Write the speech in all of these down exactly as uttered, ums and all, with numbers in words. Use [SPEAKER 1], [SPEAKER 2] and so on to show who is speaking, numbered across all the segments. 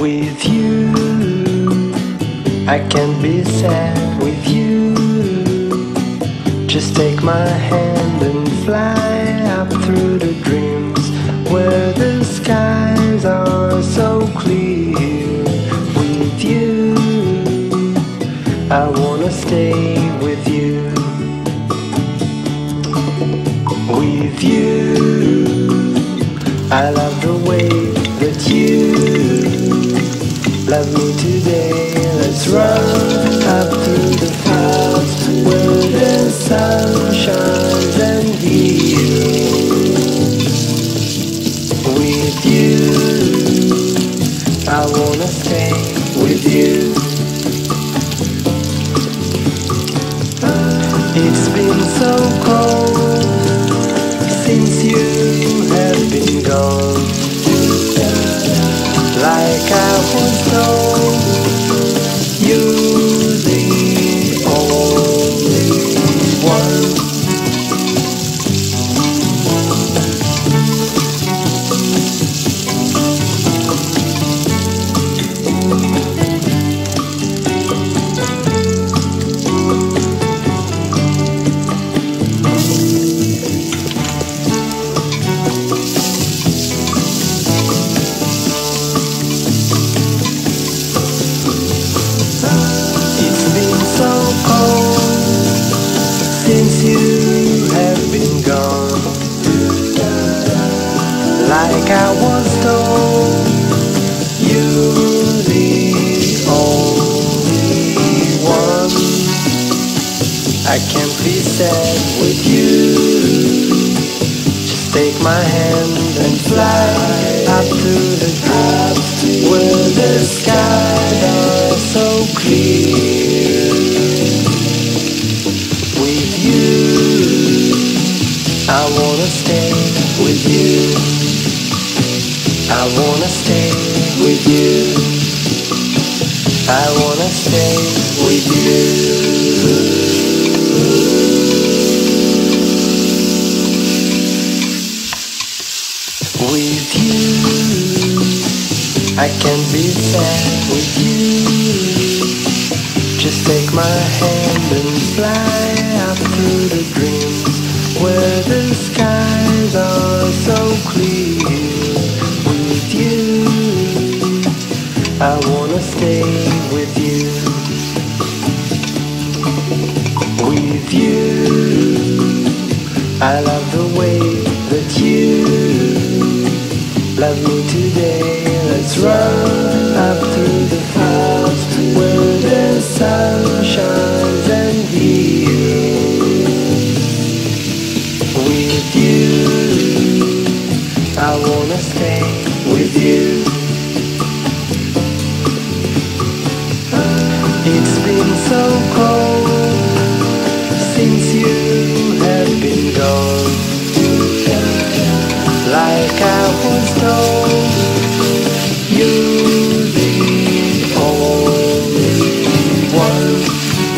[SPEAKER 1] With you, I can't be sad with you. Just take my hand and fly up through the dreams where the skies are so clear. With you, I wanna stay with you. With you, I love the way that you love me today. Let's run up through the clouds where the sun shines and heals. With you, I wanna stay with you. It's been so cold since you have been gone. Like I was told, you're the only one. Since you have been gone, like I was told, you're the only one. I can't be sad with you. Just take my hand and fly up to the top where the skies are so clear. With you, I wanna stay with you. I wanna stay with you. I wanna stay with you. With you, I can't be sad with you. Just take my hand and fly up through the dreams where the skies are so clear. With you, I wanna stay with you. With you, I love the way that you love me today. Let's run up through the clouds where the sun shines and heals. With you, I wanna stay with you. It's been so cold since you have been gone. Like I was told, you're the only one.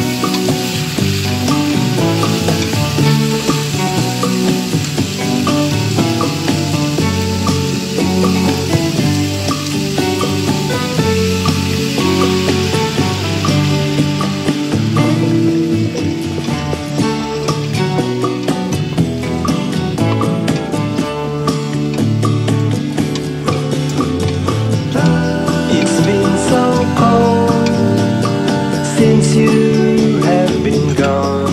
[SPEAKER 1] Since you have been gone,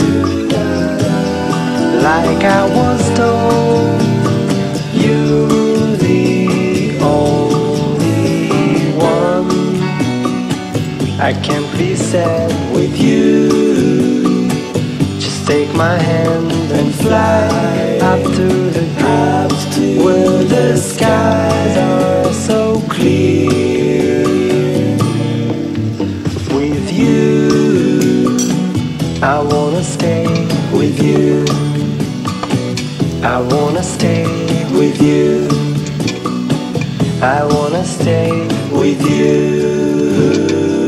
[SPEAKER 1] like I was told, you're the only one. I can't be sad with you. Just take my hand and fly up to the clouds where the skies are so clear. With you, I wanna stay with you. I wanna stay with you. I wanna stay with you.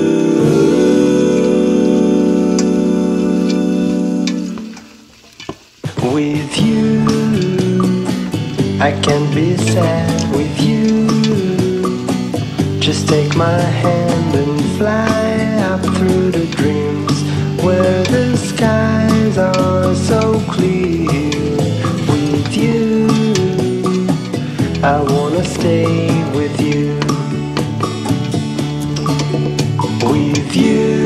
[SPEAKER 1] With you, I can't be sad with you. Just take my hand and fly up through the dreams where the skies are so clear. With you, I wanna stay with you. With you,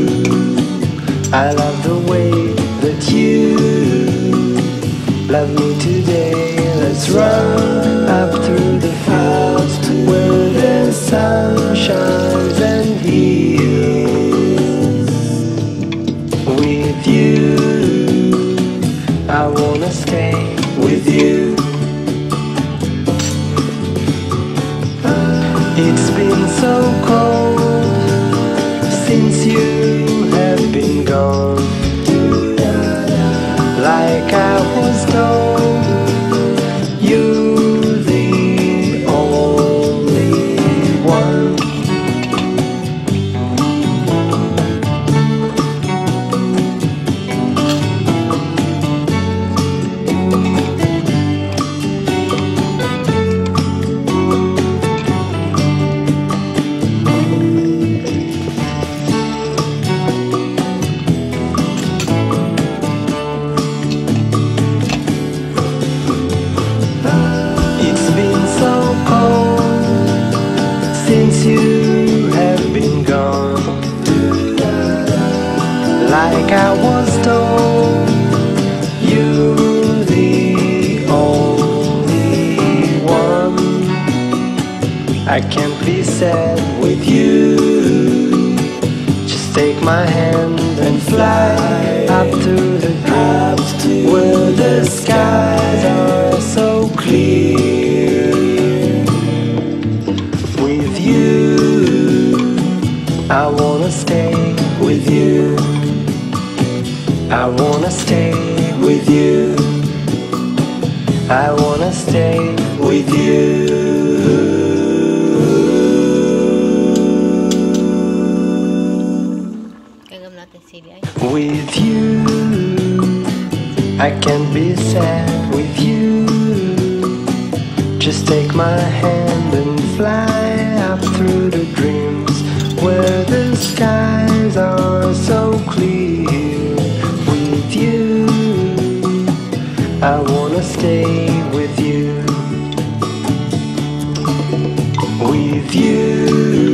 [SPEAKER 1] I love the way that you love me today. Let's run up through the clouds where the sun shines and heals. With you, I wanna stay with you. It's been so cold since you have been gone. Like I was told, you're the only one. Since you have been gone, like I was told, you're the only one. I can't be sad with you. Just take my hand and fly up to the clouds where the skies are so clear. With you, I wanna stay with you. I wanna stay with you. I wanna stay with you. With you, I can't be sad with you. Just take my hand and fly up through the dreams where the skies are so clear. With you, I wanna stay with you. With you,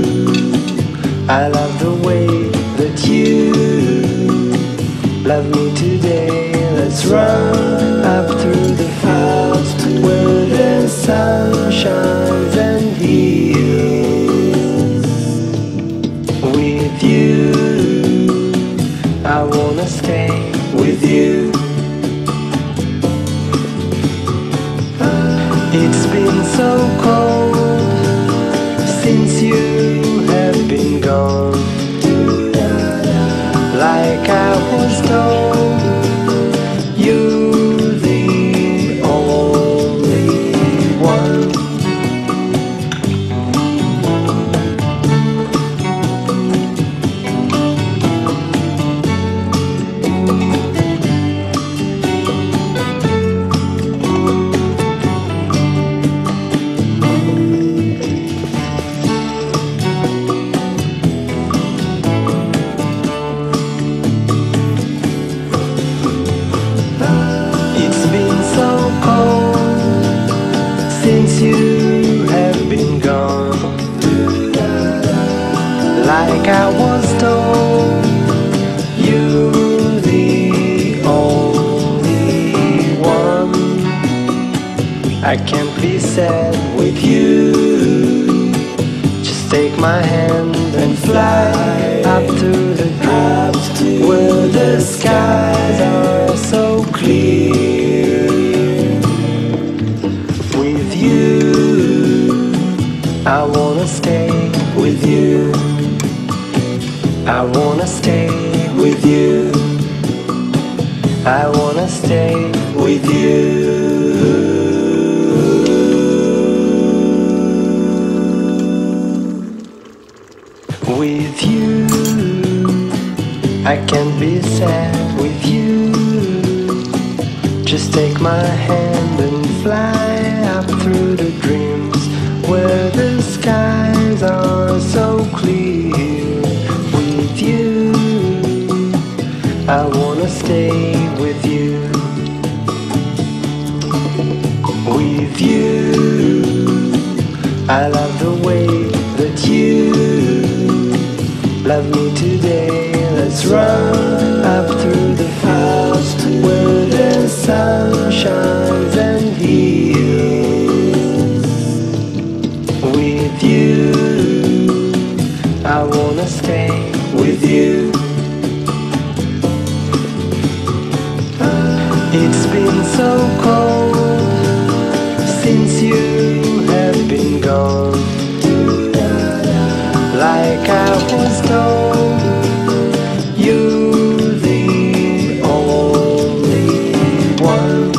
[SPEAKER 1] I love the way that you love me today. Let's run up through the clouds where the sun shines and heals. With you, I wanna stay with you. It's been so cold since you have been gone. Like I was told, you're the only one. Since you have been gone, like I was told, you're the only one. I can't be sad with you. Just take my hand and fly up to the clouds where the skies are so clear. With you, I wanna stay with you. I wanna stay with you. I wanna stay with you. With you, I can't be sad with you. Just take my hand and fly up through the dreams where the skies are with you. I love the way that you love me today. Let's run up through the fields where the sun shines and heals. With you, I wanna stay with you. It's been so cold since you have been gone. Like I was told, you're the only one.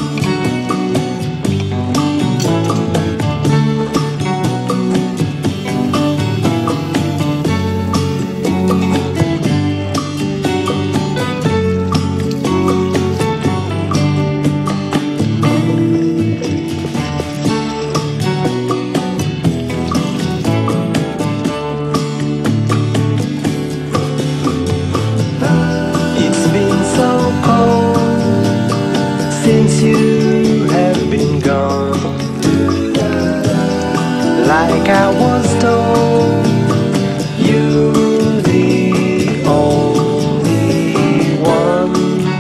[SPEAKER 1] Since you have been gone, like I was told, you're the only one.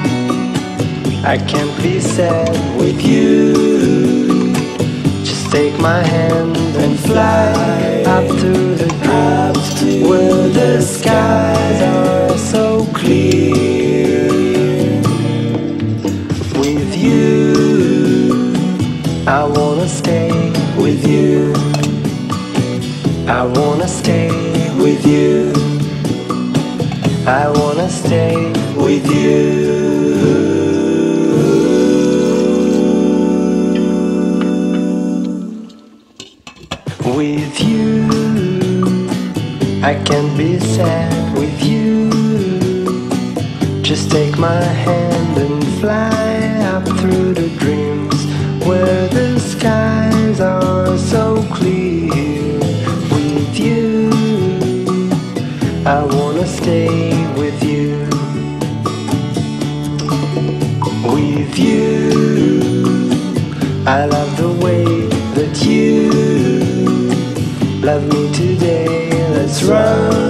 [SPEAKER 1] I can't be sad with you. Just take my hand and fly up to the clouds where the skies are so clear. With you, I wanna stay with you. I wanna stay with you. I wanna stay with you. With you, I can't be sad with you. Just take my hand and fly up through the dreams where the skies are so clear. With you, I wanna stay with you. With you, I love the way that you love me today. Let's run